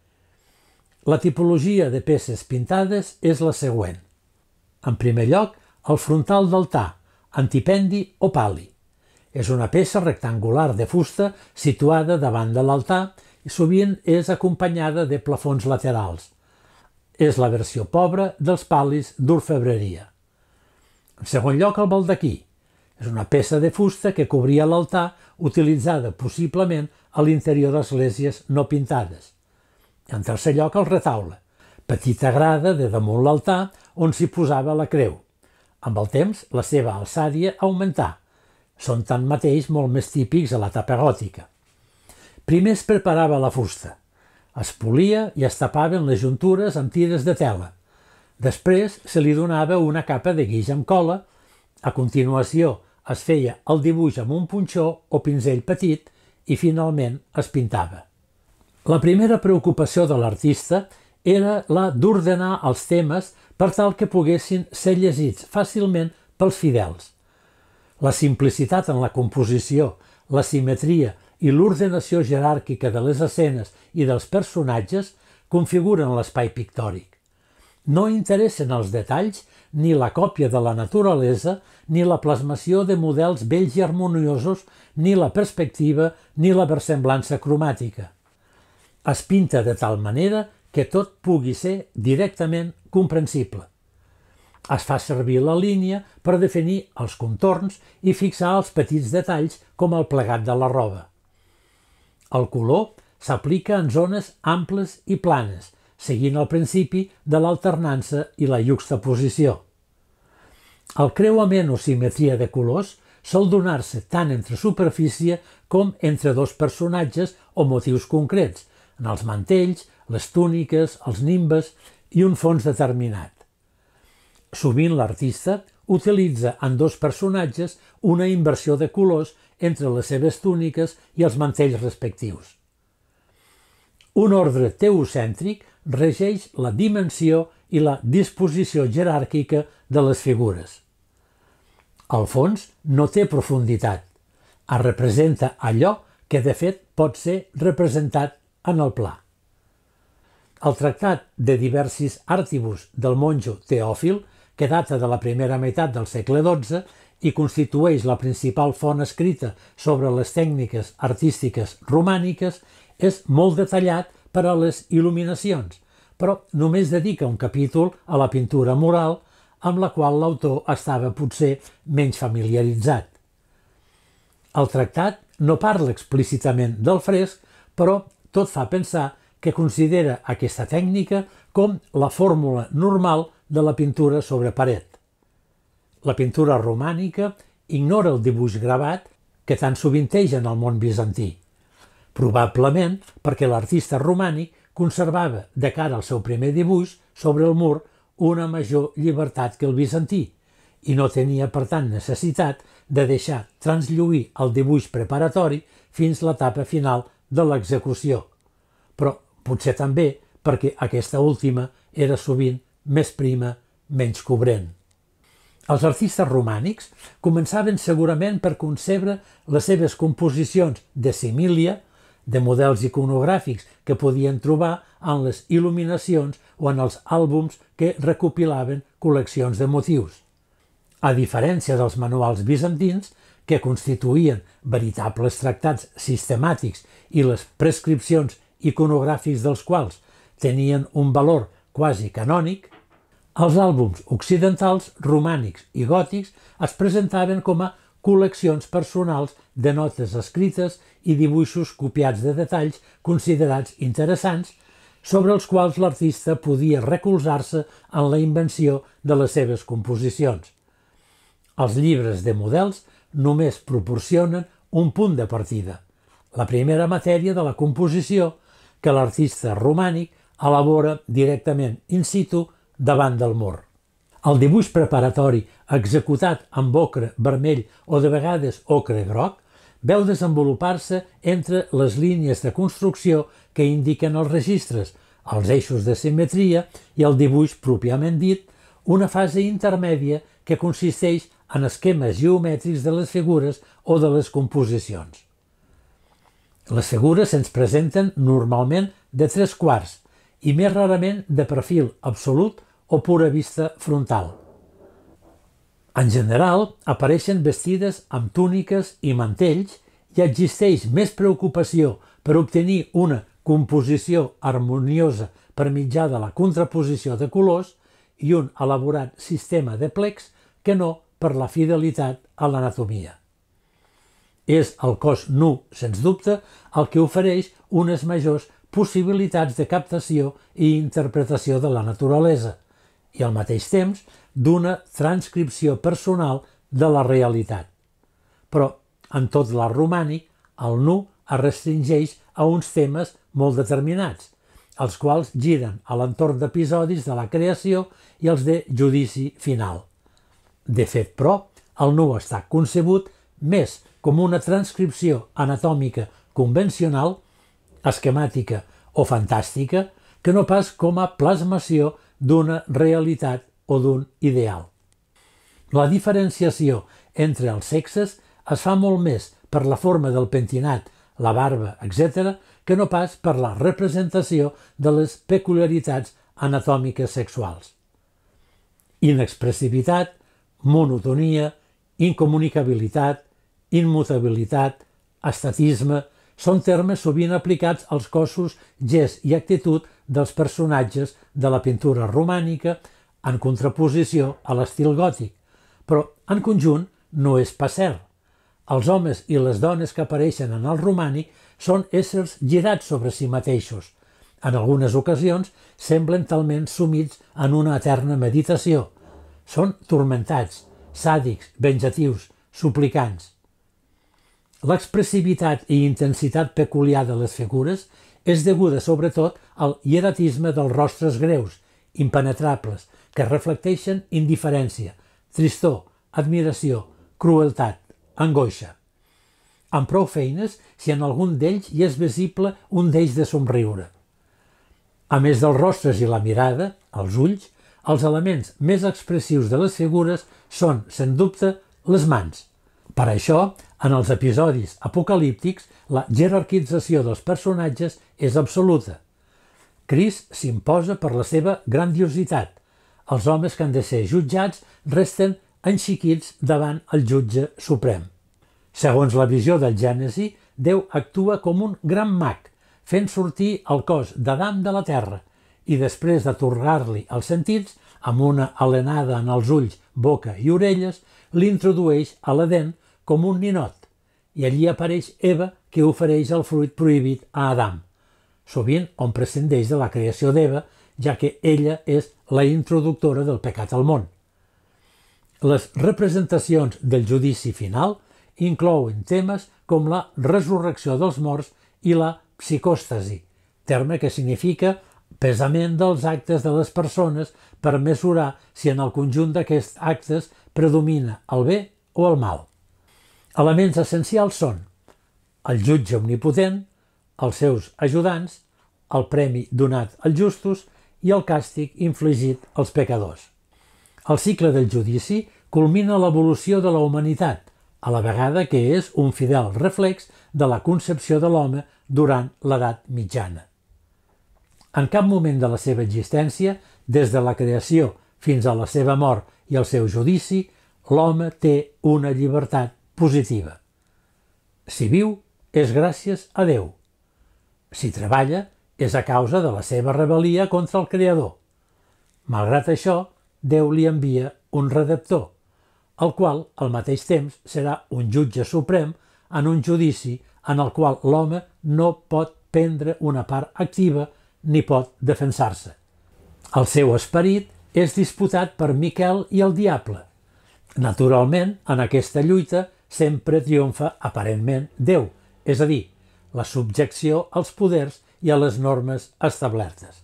La tipologia de peces pintades és la següent. En primer lloc, el frontal d'altar, antipendi o pal·li. És una peça rectangular de fusta situada davant de l'altar i sovint és acompanyada de plafons laterals. És la versió pobra dels pal·lis d'orfebreria. En segon lloc, el baldaquí. És una peça de fusta que cobria l'altar utilitzada possiblement a l'interior d'esglésies no pintades. En tercer lloc, el retaule, petita grada de damunt l'altar on s'hi posava la creu. Amb el temps, la seva alçària augmentà. Són tanmateix molt més típics a l'etapa gòtica. Primer es preparava la fusta. Es polia i es tapaven les juntures amb tires de tela. Després se li donava una capa de guix amb cola. A continuació es feia el dibuix amb un punxó o pinzell petit i finalment es pintava. La primera preocupació de l'artista era la d'ordenar els temes per tal que poguessin ser llegits fàcilment pels fidels. La simplicitat en la composició, la simetria i l'ordenació jeràrquica de les escenes i dels personatges configuren l'espai pictòric. No interessen els detalls, ni la còpia de la naturalesa, ni la plasmació de models bells i harmoniosos, ni la perspectiva, ni la versemblança cromàtica. Es pinta de tal manera que tot pugui ser directament comprensible. Es fa servir la línia per definir els contorns i fixar els petits detalls com el plegat de la roba. El color s'aplica en zones amples i planes, seguint el principi de l'alternança i la juxtaposició. El creuament o simetria de colors sol donar-se tant entre superfície com entre dos personatges o motius concrets, en els mantells, les túniques, els nimbes i un fons determinat. Sovint l'artista utilitza en dos personatges una inversió de colors entre les seves túniques i els mantells respectius. Un ordre teocèntric regeix la dimensió i la disposició jeràrquica de les figures. El fons no té profunditat. Es representa allò que de fet pot ser representat en el pla. El tractat de Diversis Artibus del monjo Teòfil, que data de la primera meitat del segle dotze i constitueix la principal font escrita sobre les tècniques artístiques romàniques, és molt detallat per a les il·luminacions, però només dedica un capítol a la pintura mural, amb la qual l'autor estava potser menys familiaritzat. El tractat no parla explícitament del fresc, però tot fa pensar que considera aquesta tècnica com la fórmula normal de la pintura sobre paret. La pintura romànica ignora el dibuix gravat que tant sovinteix en el món bizantí, probablement perquè l'artista romànic conservava de cara al seu primer dibuix sobre el mur una major llibertat que el bizantí i no tenia per tant necessitat de deixar translluir el dibuix preparatori fins l'etapa final de l'execució, però potser també perquè aquesta última era sovint més prima, menys cobrent. Els artistes romànics començaven segurament per concebre les seves composicions de simília, de models iconogràfics que podien trobar en les il·luminacions o en els àlbums que recopilaven col·leccions de motius. A diferència dels manuals bizantins, que constituïen veritables tractats sistemàtics i les prescripcions iconogràfics dels quals tenien un valor quasi canònic, els àlbums occidentals, romànics i gòtics es presentaven com a col·leccions personals de notes escrites i dibuixos copiats de detalls considerats interessants sobre els quals l'artista podia recolzar-se en la invenció de les seves composicions. Els llibres de models només proporcionen un punt de partida, la primera matèria de la composició que l'artista romànic elabora directament in situ davant del mur. El dibuix preparatori executat amb ocre vermell o de vegades ocre groc veu desenvolupar-se entre les línies de construcció que indiquen els registres, els eixos de simetria i el dibuix pròpiament dit, una fase intermèdia que consisteix en esquemes geomètrics de les figures o de les composicions. Les figures se'ns presenten normalment de tres quarts i més rarament de perfil absolut o pura vista frontal. En general, apareixen vestides amb túniques i mantells i existeix més preocupació per obtenir una composició harmoniosa per mitjà de la contraposició de colors i un elaborat sistema de plecs que no per la fidelitat a l'anatomia. És el cos nu, sens dubte, el que ofereix unes majors possibilitats de captació i interpretació de la naturalesa i al mateix temps d'una transcripció personal de la realitat. Però en tot l'art romànic, el nu es restringeix a uns temes molt determinats, els quals giren a l'entorn d'episodis de la creació i els de judici final. De fet, però, el nu està concebut més com una transcripció anatòmica convencional, esquemàtica o fantàstica, que no pas com a plasmació d'una realitat o d'un ideal. La diferenciació entre els sexes es fa molt més per la forma del pentinat, la barba, etcètera, que no pas per la representació de les peculiaritats anatòmiques sexuals. Inexpressivitat, monotonia, incomunicabilitat, immutabilitat, estatisme, són termes sovint aplicats als cossos, gest i actitud dels personatges de la pintura romànica en contraposició a l'estil gòtic, però en conjunt no és pas cert. Els homes i les dones que apareixen en el romànic són éssers girats sobre si mateixos. En algunes ocasions semblen talment sumits en una eterna meditació. Són turmentats, sàdics, vengatius, suplicants. L'expressivitat i intensitat peculiar de les figures és deguda sobretot al hieratisme dels rostres greus, impenetrables, que reflecteixen indiferència, tristor, admiració, crueltat, angoixa. Amb prou feines, si en algun d'ells hi és visible un deix de somriure. A més dels rostres i la mirada, els ulls, els elements més expressius de les figures són, sens dubte, les mans. Per això, en els episodis apocalíptics, la jerarquització dels personatges és absoluta. Crist s'imposa per la seva grandiositat. Els homes que han de ser jutjats resten enxiquits davant el jutge suprem. Segons la visió del Gènesi, Déu actua com un gran mag, fent sortir el cos d'Adam de la terra i després d'atorgar-li els sentits, amb una alenada en els ulls, boca i orelles, l'introdueix a l'Edèn com un ninot, i allí apareix Eva que ofereix el fruit prohibit a Adam, sovint on prescindeix de la creació d'Eva ja que ella és la introductora del pecat al món. Les representacions del judici final inclouen temes com la resurrecció dels morts i la psicòstasi, terme que significa pesament dels actes de les persones per mesurar si en el conjunt d'aquests actes predomina el bé o el mal. Elements essencials són el jutge omnipotent, els seus ajudants, el premi donat als justos i el càstig infligit als pecadors. El cicle del judici culmina l'evolució de la humanitat, a la vegada que és un fidel reflex de la concepció de l'home durant l'edat mitjana. En cap moment de la seva existència, des de la creació fins a la seva mort i el seu judici, l'home té una llibertat positiva. Si viu, és gràcies a Déu. Si treballa, és a causa de la seva rebel·lia contra el Creador. Malgrat això, Déu li envia un redemptor, el qual, al mateix temps, serà un jutge suprem en un judici en el qual l'home no pot prendre una part activa ni pot defensar-se. El seu esperit és disputat per Miquel i el diable. Naturalment, en aquesta lluita sempre triomfa aparentment Déu, és a dir, la subjecció als poders i a les normes establertes.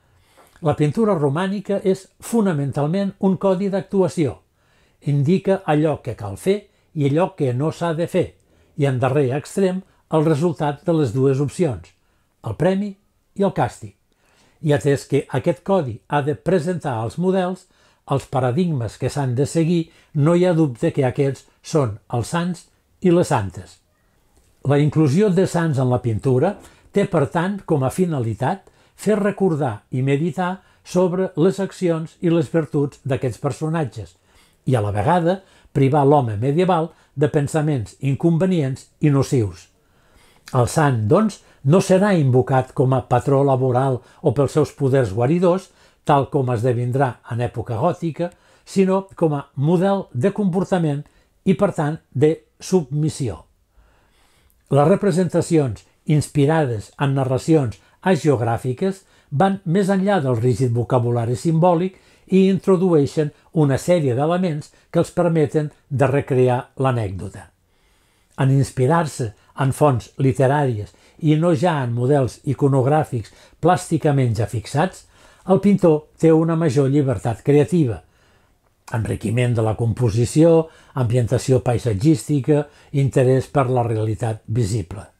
La pintura romànica és fonamentalment un codi d'actuació. Indica allò que cal fer i allò que no s'ha de fer, i en darrer extrem el resultat de les dues opcions, el premi i el càstig. I atès que aquest codi ha de presentar els models, els paradigmes que s'han de seguir, no hi ha dubte que aquests són els sants i les santes. La inclusió de sants en la pintura té, per tant, com a finalitat fer recordar i meditar sobre les accions i les virtuts d'aquests personatges i, a la vegada, privar l'home medieval de pensaments inconvenients i nocius. El sant, doncs, no serà invocat com a patró laboral o pels seus poders guaridors, tal com esdevindrà en època gòtica, sinó com a model de comportament i, per tant, de submissió. Les representacions inspirades en narracions hagiogràfiques van més enllà del rígid vocabulari simbòlic i introdueixen una sèrie d'elements que els permeten de recrear l'anècdota. En inspirar-se en fonts literàries i no ja en models iconogràfics plàsticament ja fixats, el pintor té una major llibertat creativa, enriquiment de la composició, ambientació paisatgística, interès per la realitat visible.